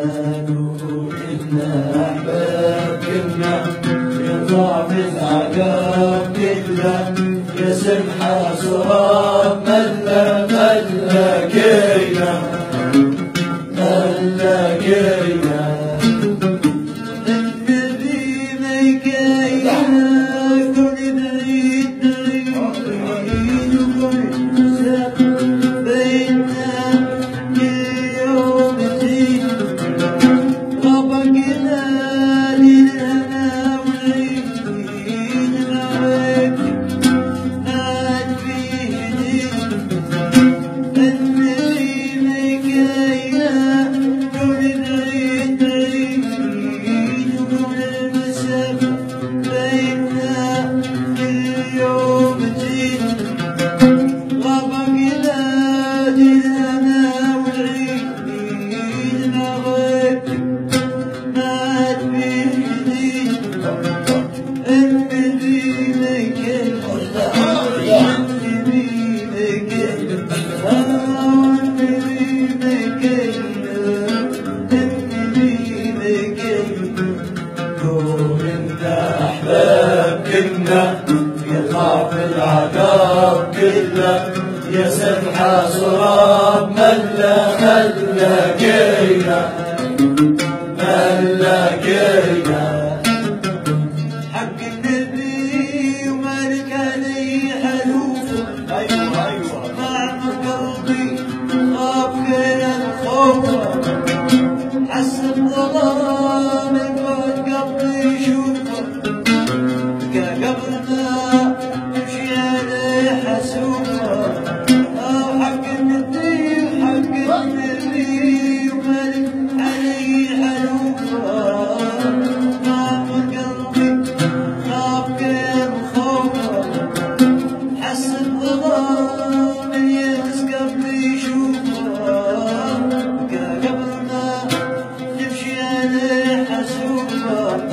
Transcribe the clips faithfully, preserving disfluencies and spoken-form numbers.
إنا أحباب كنا يطلع في العقاب كله يسمح سراب ملا ملا كينا ملا كينا يطلع في العقاب كله يسمح سراب ملا ملا كينا ملا كينا حق النبي ومالك علي حلوفه ايوه ايوه مع قلبي خاف كان الخوف حس الظلام بعد قلبي يشوفه قبلنا نمشي عليه حسوفه حق النبي وحق النبي ومالك علي حلوفه ما في قلبي خاف كان خوفه حس الظلام يهز قلبي يشوفه قبلنا نمشي عليه حسوفه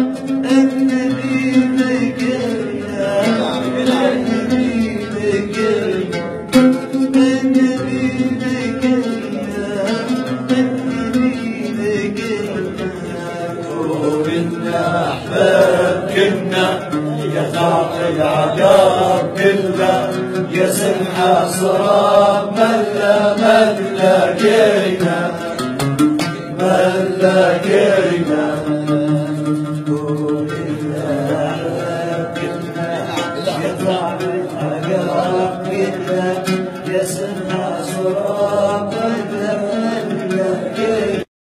كنا يطلع العقاب كله يسمح سراب ملا ملا كينا ملا كينا